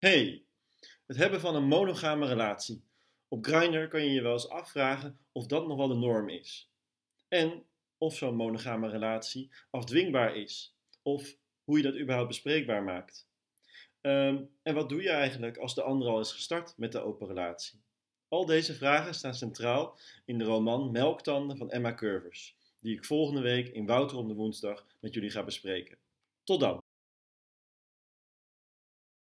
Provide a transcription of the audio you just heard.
Hey, het hebben van een monogame relatie. Op Grindr kan je je wel eens afvragen of dat nog wel de norm is. En of zo'n monogame relatie afdwingbaar is. Of hoe je dat überhaupt bespreekbaar maakt. En wat doe je eigenlijk als de ander al is gestart met de open relatie? Al deze vragen staan centraal in de roman Melktanden van Emma Curvers, die ik volgende week in Wouter om de Woensdag met jullie ga bespreken. Tot dan!